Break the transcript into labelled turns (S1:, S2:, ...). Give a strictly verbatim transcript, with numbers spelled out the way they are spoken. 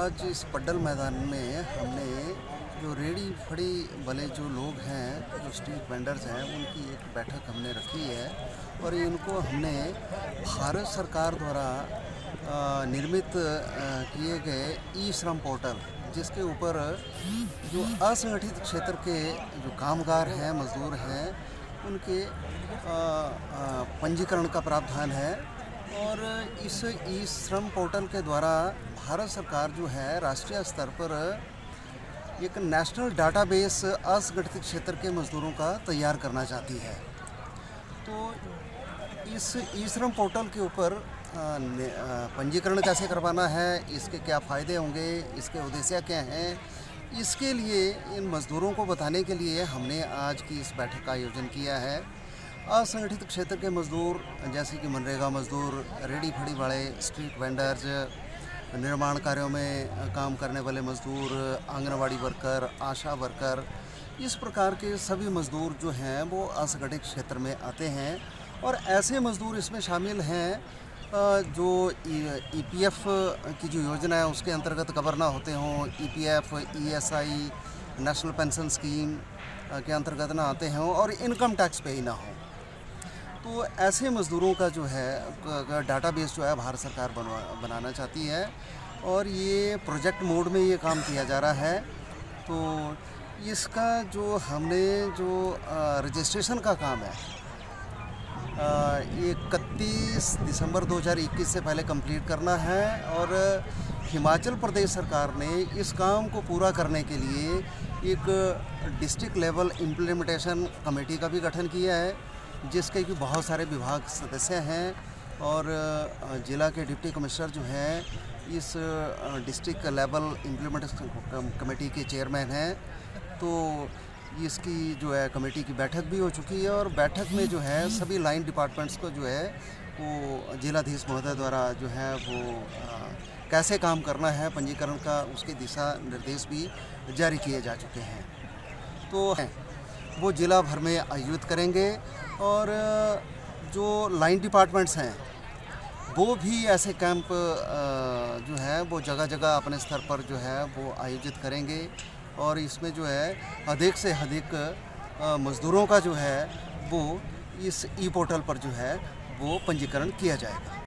S1: आज इस पड्डल मैदान में हमने जो रेडी फड़ी वाले जो लोग हैं, जो स्ट्रीट वेंडर्स हैं, उनकी एक बैठक हमने रखी है और इनको हमने भारत सरकार द्वारा निर्मित किए गए ई श्रम पोर्टल, जिसके ऊपर जो असंगठित क्षेत्र के जो कामगार हैं, मजदूर हैं, उनके पंजीकरण का प्रावधान है। और इस ई श्रम पोर्टल के द्वारा भारत सरकार जो है राष्ट्रीय स्तर पर एक नेशनल डाटाबेस असंगठित क्षेत्र के मजदूरों का तैयार करना चाहती है। तो इस ई श्रम पोर्टल के ऊपर पंजीकरण कैसे करवाना है, इसके क्या फ़ायदे होंगे, इसके उद्देश्य क्या हैं, इसके लिए इन मज़दूरों को बताने के लिए हमने आज की इस बैठक का आयोजन किया है। असंगठित क्षेत्र के मज़दूर जैसे कि मनरेगा मज़दूर, रेडी फड़ी वाले, स्ट्रीट वेंडर्स, निर्माण कार्यों में काम करने वाले मज़दूर, आंगनवाड़ी वर्कर, आशा वर्कर, इस प्रकार के सभी मज़दूर जो हैं वो असंगठित क्षेत्र में आते हैं। और ऐसे मज़दूर इसमें शामिल हैं जो ई पी एफ की जो योजना है उसके अंतर्गत कवर ना होते हों, E P F, E S I, national pension scheme के अंतर्गत ना आते हों और इनकम टैक्स पे ही ना हो। तो ऐसे मज़दूरों का जो है डाटाबेस जो है भारत सरकार बनवा बनाना चाहती है और ये प्रोजेक्ट मोड में ये काम किया जा रहा है। तो इसका जो हमने जो रजिस्ट्रेशन का काम है ये इकतीस दिसंबर दो हज़ार इक्कीस से पहले कंप्लीट करना है। और हिमाचल प्रदेश सरकार ने इस काम को पूरा करने के लिए एक डिस्ट्रिक्ट लेवल इम्प्लीमेंटेशन कमेटी का भी गठन किया है, जिसके कि बहुत सारे विभाग सदस्य हैं और ज़िला के डिप्टी कमिश्नर जो हैं इस डिस्ट्रिक्ट लेवल इम्प्लीमेंटेशन कमेटी के चेयरमैन हैं। तो इसकी जो है कमेटी की बैठक भी हो चुकी है और बैठक में जो है सभी लाइन डिपार्टमेंट्स को जो है वो जिलाधीश महोदय द्वारा जो है वो आ, कैसे काम करना है पंजीकरण का, उसके दिशा निर्देश भी जारी किए जा चुके हैं। तो वो ज़िला भर में आयोजित करेंगे और जो लाइन डिपार्टमेंट्स हैं वो भी ऐसे कैंप जो है वो जगह जगह अपने स्तर पर जो है वो आयोजित करेंगे और इसमें जो है अधिक से अधिक मज़दूरों का जो है वो इस ई पोर्टल पर जो है वो पंजीकरण किया जाएगा।